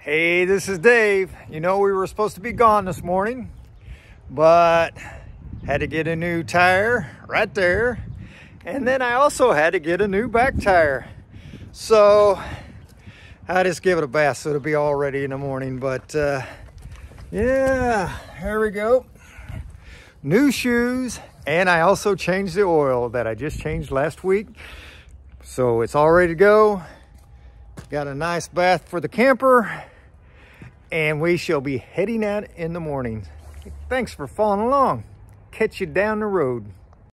Hey, this is Dave. You know, we were supposed to be gone this morning, but had to get a new tire right there. And then I also had to get a new back tire. So I just give it a bath so it'll be all ready in the morning. But yeah, here we go. New shoes. And I also changed the oil that I just changed last week. So it's all ready to go. Got a nice bath for the camper. And we shall be heading out in the morning. Thanks for following along. Catch you down the road.